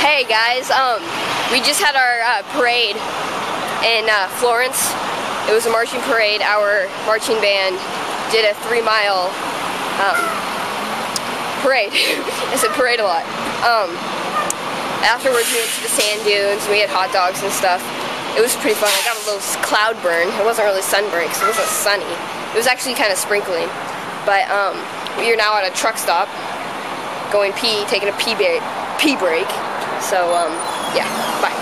Hey guys, we just had our parade in Florence. It was a marching parade. Our marching band did a 3-mile parade. I said parade a lot. Afterwards we went to the sand dunes and we had hot dogs and stuff. It was pretty fun. I got a little cloud burn. It wasn't really sunburn because it wasn't sunny. It was actually kind of sprinkling. But we are now at a truck stop going pee, taking a pee break. So, yeah, bye.